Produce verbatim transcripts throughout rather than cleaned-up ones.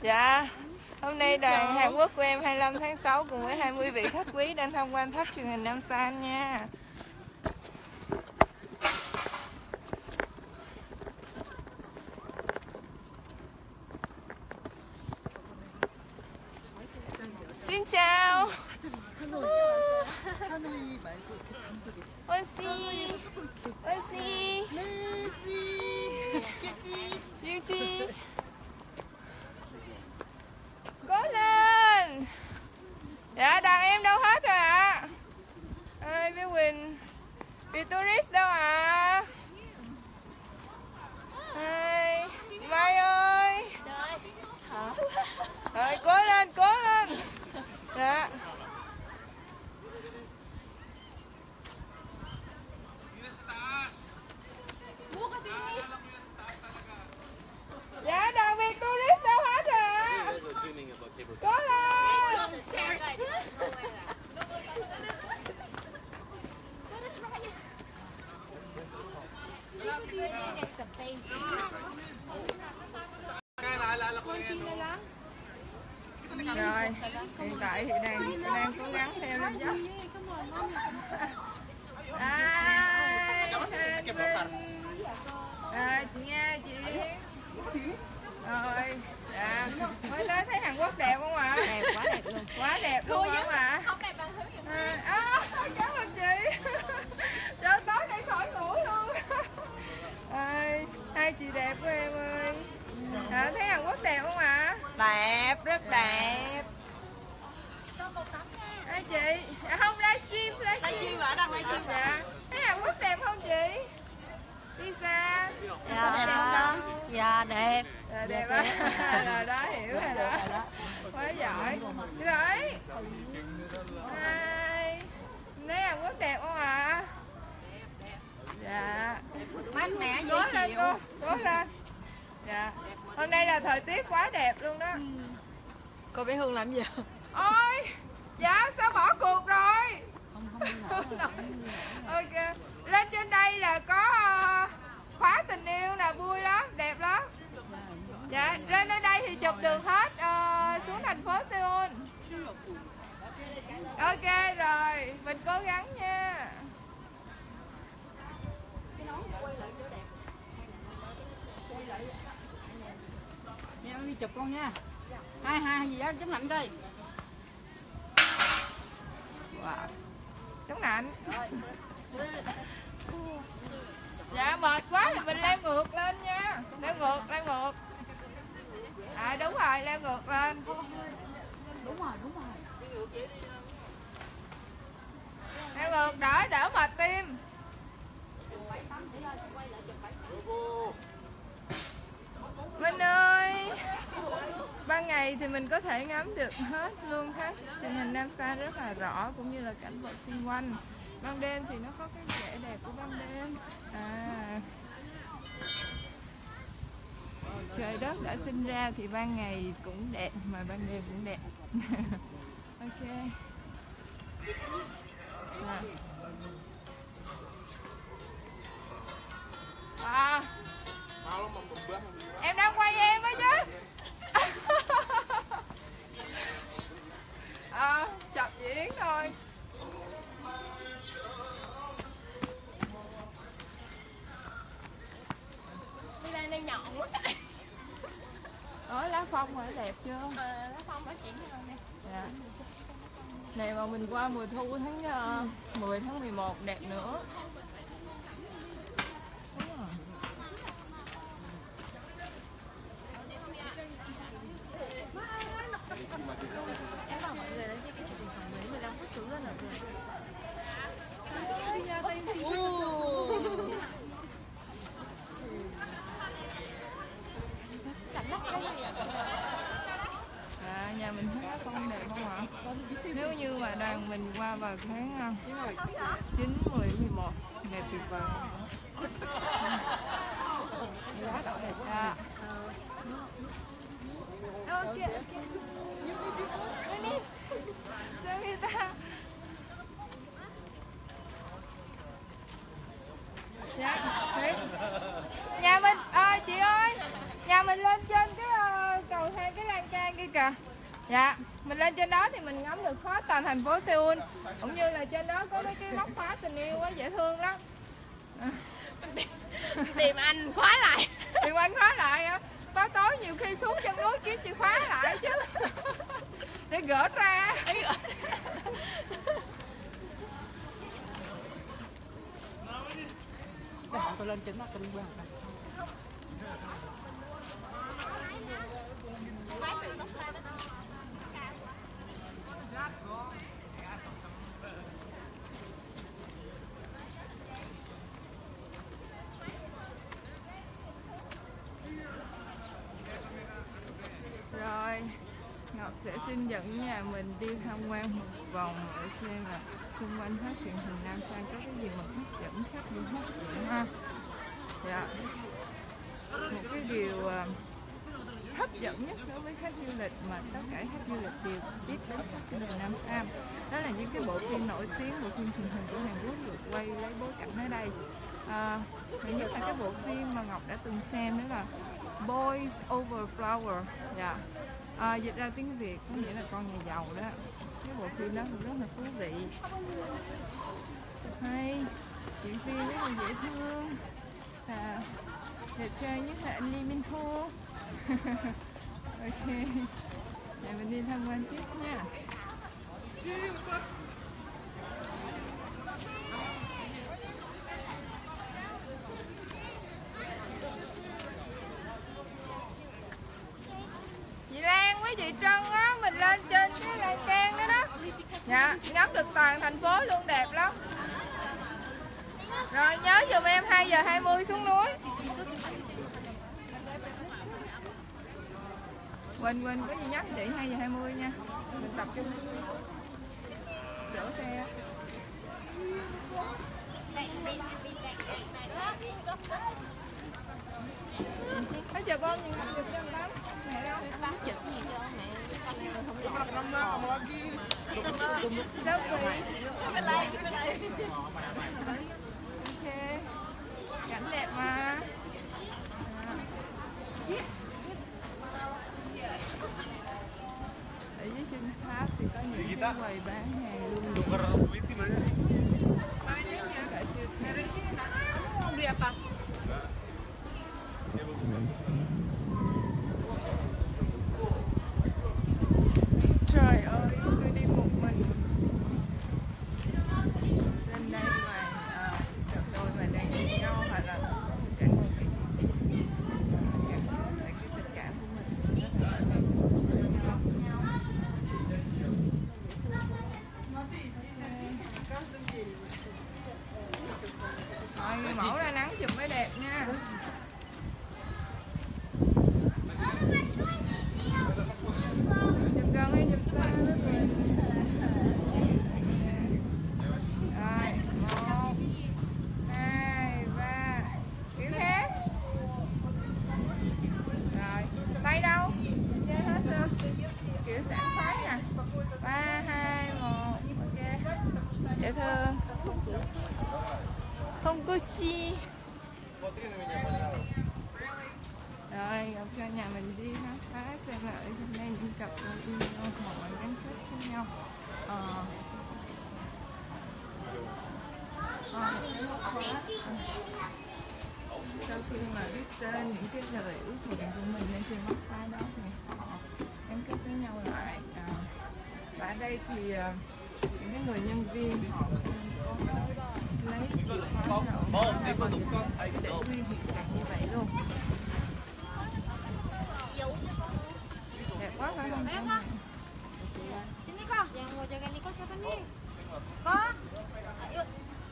Dạ, hôm nay đoàn Hàn Quốc của em hai mươi lăm tháng sáu cùng với hai mươi vị khách quý đang tham quan tháp truyền hình Nam San nha. Xin chào. Oxy. Oxy. Diêu Chi. Cố lên. Dạ, đoàn em đâu hết rồi ạ? À? Ơi, Bé Quỳnh. Vì tourist đâu ạ? À? Ơi, Mai ơi. Rồi, cố lên, cố lên. Dạ. Dạ, đoàn Việt tourist đâu hết rồi ạ? Cố lên. Rồi, hiện tại thì đang đang cố gắng leo lên dốc. Ai, à, chị Nga, chị. Rồi, dạ. Mới tới thấy Hàn Quốc đẹp không ạ? Đẹp, quá đẹp luôn. Quá đẹp luôn không ạ? Không đẹp bằng hướng À, à, cảm ơn chị. Trời, tối nay khỏi ngủ luôn. Ơi, hai chị đẹp của em ơi. À, thấy Hàn Quốc đẹp không ạ? Đẹp, rất đẹp. À, chị, à, không livestream, livestream. Livestream ở đâu livestream? Dạ. Thấy Hàn Quốc đẹp không chị? Đi xa. Dạ, đẹp không đó? Dạ, đẹp. Dạ, đẹp á. Rồi đó, hiểu rồi đó. Quá giỏi. Rồi. Hai. Thấy Hàn Quốc đẹp không ạ? Dạ. Mát mẻ dễ Cố lên chịu. cô, cố lên. Dạ. Hôm nay là thời tiết quá đẹp luôn đó. Cô bé Hương làm gì? Ôi, dạ sao bỏ cuộc rồi? Không, không Ok. Lên trên đây là có uh, khóa tình yêu nè, vui lắm, đẹp lắm. Dạ, lên đến đây thì chụp được hết uh, xuống thành phố Seoul. Ok rồi, mình cố gắng nha. Em đi chụp con nha. Hai hai gì đó chống lạnh coi. Wow. Chống lạnh. Dạ mệt quá thì mình leo ngược lên nha. Leo ngược, leo ngược. À đúng rồi, leo ngược lên. Đúng rồi, đúng rồi. Leo ngược đỡ, đỡ mệt tim. Minh ơi, ban ngày thì mình có thể ngắm được hết luôn tháp truyền hình Nam San rất là rõ, cũng như là cảnh vật xung quanh. Ban đêm thì nó có cái vẻ đẹp của ban đêm. À, trời đất đã sinh ra thì ban ngày cũng đẹp mà ban đêm cũng đẹp. Ok. À. Em đang quay em á chứ. À, chập diễn thôi. Đi lên đây nhọn quá. Ủa, lá phong rồi đẹp chưa? Ờ, lá phong đã chuyển hơn nè. Dạ. Này mà mình qua mùa thu tháng uh, mười tháng mười một đẹp nữa. Em bảo mọi người lên trên cái chụp hình khoảng mấy mười lăm phút xuống luôn ở vườn. À, nhà mình thấy lá phong đẹp không ạ? Nếu như mà đoàn mình qua vào tháng chín, mười, mười một đẹp tuyệt vời. Quá đẹp. Dạ. Ok. Dạ, thế. Nhà mình, à, chị ơi, nhà mình lên trên cái uh, cầu thang cái lan can Dạ, mình lên trên đó thì mình ngắm được hết toàn thành phố Seoul. Cũng như là trên đó có mấy cái móc khóa tình yêu á, dễ thương lắm. À. Tìm anh khóa lại. Tìm anh khóa lại á. Tối tối nhiều khi xuống chân núi kiếm chìa khóa lại chứ. Để gỡ ra. Tôi lên trên đó tôi quen. Rồi, Ngọc sẽ xin dẫn nhà mình đi tham quan một vòng để xem là xung quanh tháp truyền hình Nam San có cái gì mà hấp dẫn, khách du hấp dẫn ha. Dạ. Một cái điều uh, hấp dẫn nhất đối với khách du lịch mà tất cả khách du lịch đều biết đến tháp truyền hình Nam San, đó là những cái bộ phim nổi tiếng, bộ phim truyền hình của Hàn Quốc được quay lấy bối cảnh ở đây. À, nhất là cái bộ phim mà Ngọc đã từng xem đó là Boys Over Flower. Dạ. À, dịch ra tiếng Việt có nghĩa là con nhà giàu đó. Cái bộ phim đó cũng rất là thú vị, hay, diễn viên rất là dễ thương, à, đẹp trai nhất là anh Lee Min Ho. Ok, giờ mình đi tham quan tiếp nha. Chị Lan với chị Trân á, mình lên trên cái lan can đó đó. Dạ, ngắm được toàn thành phố luôn, đẹp lắm. Rồi nhớ giùm em hai giờ hai mươi xuống núi. Quỳnh Quỳnh có gì nhắc chị hai giờ hai mươi nha. Mình tập trung đổ xe. Nói chào con, nhìn Ngọc chụp cho lắm. Mẹ đâu? Bán chụp gì cho mẹ? Selfie. Ok. Cảnh đẹp mà. Ở dưới chân tháp thì có những cái quầy bán hàng luôn. Trời ơi, tôi đi một mình lên đây mà à, cặp đôi mà đang yêu nhau hoặc là cái tình cảm của mình. Rồi, người mẫu ra nắng chụp mới đẹp nha. Chụp gần hay chụp xa đó mình. Rồi, một, hai, ba. Kiểu thế. Rồi, tay đâu? Chơi hết luôn. Kiểu sảng khoái nè. Ba, hai, một. Ok. Dễ thương. Không có chi. Rồi, gặp cho nhà mình đi khám phá xem là ở trong đây những cặp đôi yêu nhau họ gắn kết với nhau. Ờ. Ờ, sau khi mà biết tên những cái lời ước nguyện của mình lên trên móc khóa đó thì họ gắn kết với nhau lại. À, và ở đây thì uh, những cái người nhân viên họ không có lấy chìa khóa nào để nguyên hiện trạng như vậy luôn. Đẹp quá phải không? Ayan ka. Sini ka. Yang mau jaga Niko siapa nih? Ko? Ayo.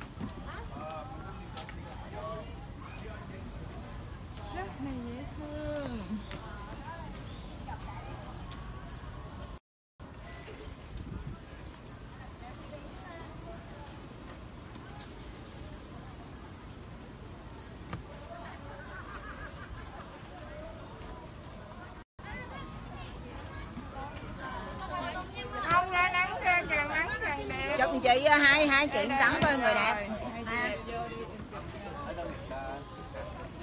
Rất là dễ thương. Không, ra nắng ra càng nắng càng đẹp. Chụp chị hai hai chị tắm với người đẹp. Hai chị đẹp vô đi.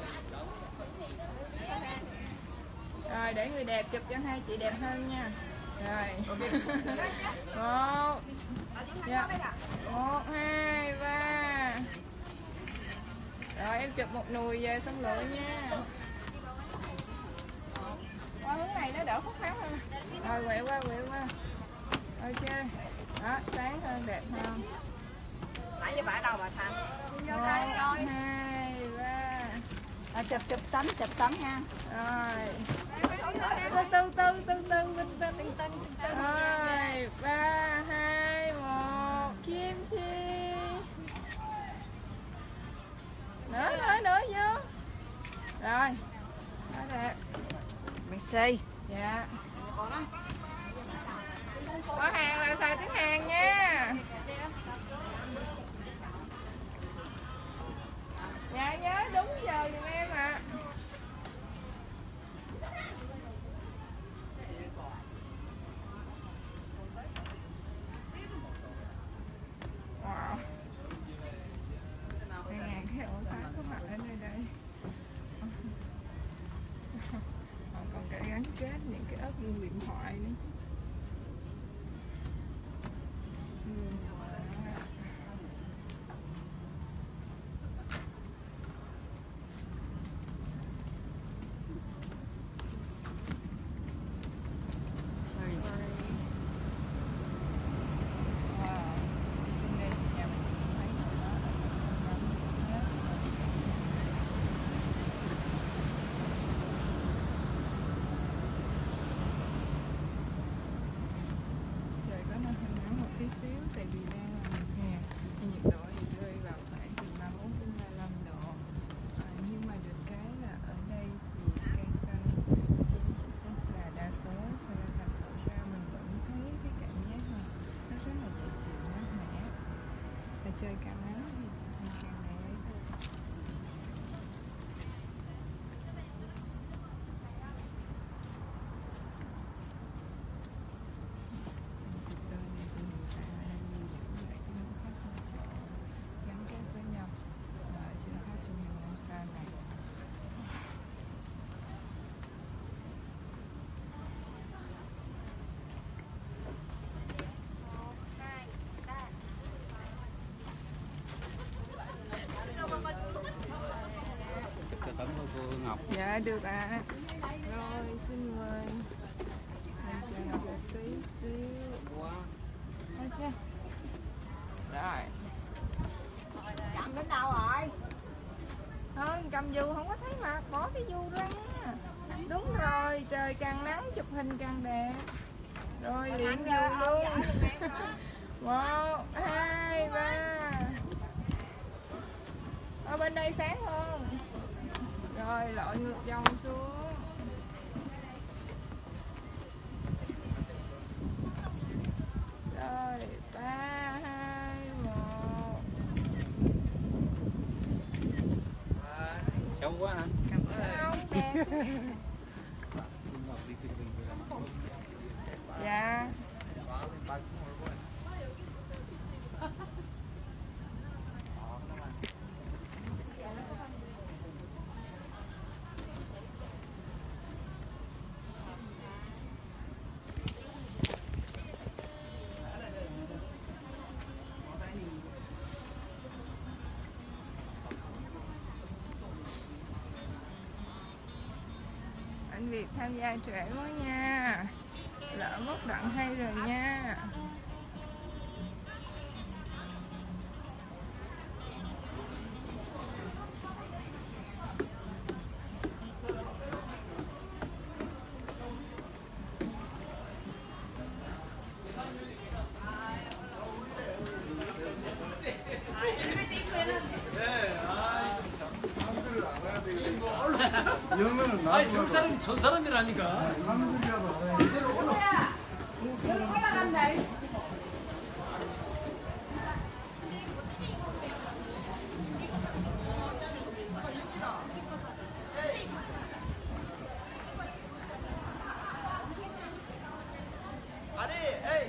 Rồi để người đẹp chụp cho hai chị đẹp hơn nha. Rồi. Một. Dạ. Một, hai, ba. Rồi em chụp một nùi về xong lựa nha. Qua hướng này nó đỡ khúc kháng hơn. Rồi quẹo qua, quẹo qua. Ok. Đó, sáng hơn, đẹp hơn. Nãy giờ bà ở đâu bà Thanh? Một, hai, ba. À, chụp chụp tấm chụp tấm nha. Rồi. Từ từ từ từ từ bình tĩnh. Rồi, ba, hai, một. Kim chi. Nữa, nữa, nữa vô. Rồi. Đó đẹp. Merci. Dạ. Có hàng là xài tiếng Hàn nha. Dạ nhớ đúng giờ giùm em ạ. Wow. Đây ngàn cái ổ khóa có mặt ở nơi đây. Họ còn cả gắn kết những cái ốp luôn điện thoại nữa chứ. Tí xíu tại vì đang là mùa hè, nhiệt độ thì rơi vào khoảng từ ba mươi mốt đến ba mươi lăm độ. À, nhưng mà được cái là ở đây thì cây xanh chiếm diện tích là đa số, cho nên thành thử ra mình vẫn thấy cái cảm giác mà nó rất là dễ chịu, mát mẻ. Và trời càng nắng thì càng càng này ấy thôi. Tấm của cô Ngọc. Dạ được ạ. À. Rồi xin mời. Mình chờ Ngọc một tí xíu. Ok. Rồi. Cầm đến đâu rồi? Không, cầm dù không có thấy mặt, bỏ cái dù ra. Đúng rồi, trời càng nắng chụp hình càng đẹp. Rồi liền dù luôn. Một, hai, ba. Ở bên đây sáng hơn. Rồi lội ngược dòng xuống. Rồi ba, hai, một. Xấu quá hả? Cảm ơn. Không đẹp. Dạ. Anh Việt tham gia trễ quá nha, lỡ mất đoạn hay rồi nha. 아니 서울 사람이 전 사람이라니까. 아니, 에이,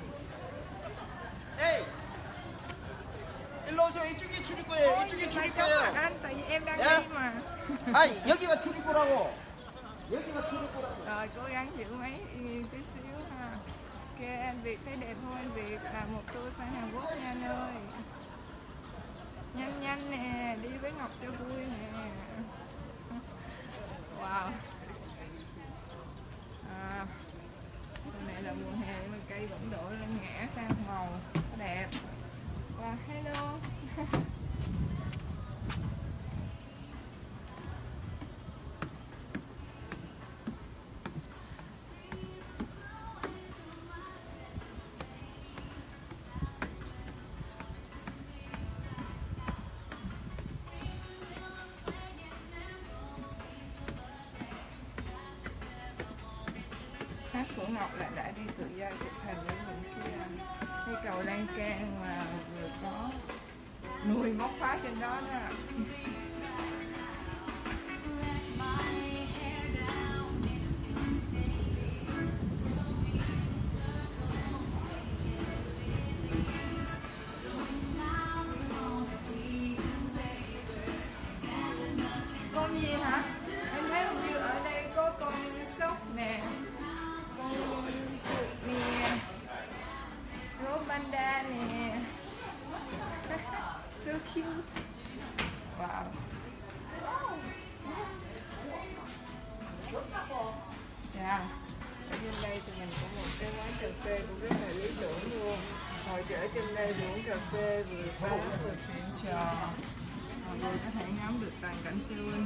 에이, 일로 오세요. 이쪽이 출입구예요. 이쪽이 출입구예요. Anh, tại vì em đang Dạ. đi mà. 아니, 여기가 출입구라고. 여기가 출입구라고. Rồi cố gắng giữ máy yên yên tí xíu ha. Ok, anh Việt thấy đẹp không anh Việt? Là một tour sang Hàn Quốc nha anh ơi. Nhanh nhanh nè, đi với Ngọc cho vui nè. Wow. À, hôm nay là mùa hè mà cây vẫn đổ lên ngã sang màu đẹp. Và hello. Hát của Ngọc là đã đi tự do chụp hình với mình kia. Cái cầu lan can mà vừa có nuôi móc khóa trên đó đó. Con gì hả? Em thấy hình như ở đây có con sóc nè, con chuột nè, gấu panda nè. So cute. Wow. Yeah. Ở trên đây thì mình có một cái quán cà phê cũng rất là lý tưởng luôn. Ngồi ở trên đây vừa uống cà phê vừa bán vừa chuyện trò. Mọi người có thể ngắm được toàn cảnh Seoul.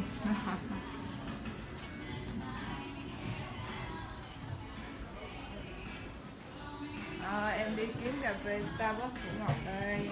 À, em đi kiếm cà phê Starbucks của Ngọc đây.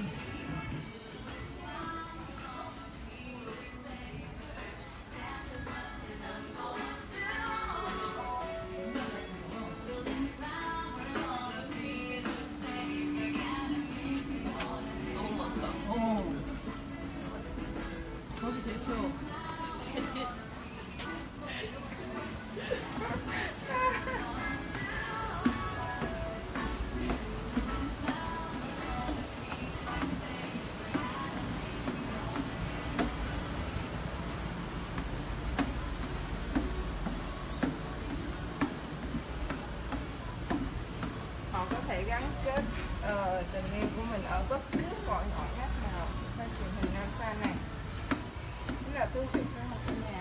Họ có thể gắn kết uh, tình yêu của mình ở bất cứ mọi ngõ ngách nào. Qua truyền hình Nam Sa này rất là thú vị với một cái nhà.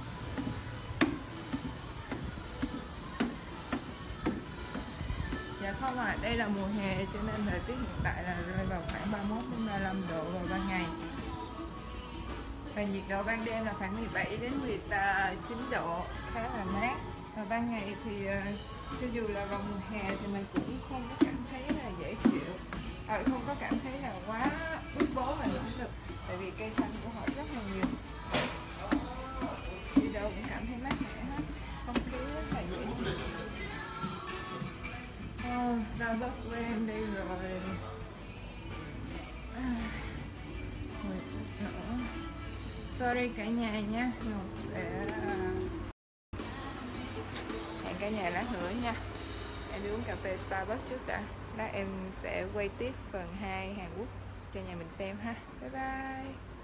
Dạ không ạ, à, đây là mùa hè cho nên thời tiết hiện tại là rơi vào khoảng ba mươi mốt đến ba mươi lăm độ vào ban ngày. Và nhiệt độ ban đêm là khoảng mười bảy đến mười chín độ, khá là mát. Và ban ngày thì uh, cho dù là vào mùa hè thì mình cũng không có cảm thấy là dễ chịu, à, không có cảm thấy là quá ướt bố và nóng được, tại vì cây xanh của họ rất là nhiều, đi đâu cũng cảm thấy mát mẻ hết, không khí rất là dễ chịu. Oh, Starbucks của em đi rồi. mười phút nữa. Sorry cả nhà nha, Ngọc sẽ hẹn cả nhà lát nữa nha. Em đi uống cà phê Starbucks trước đã. Lát em sẽ quay tiếp phần hai Hàn Quốc cho nhà mình xem ha. Bye bye.